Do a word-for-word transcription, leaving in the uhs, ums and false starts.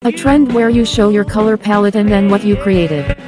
A trend where you show your color palette and then what you created.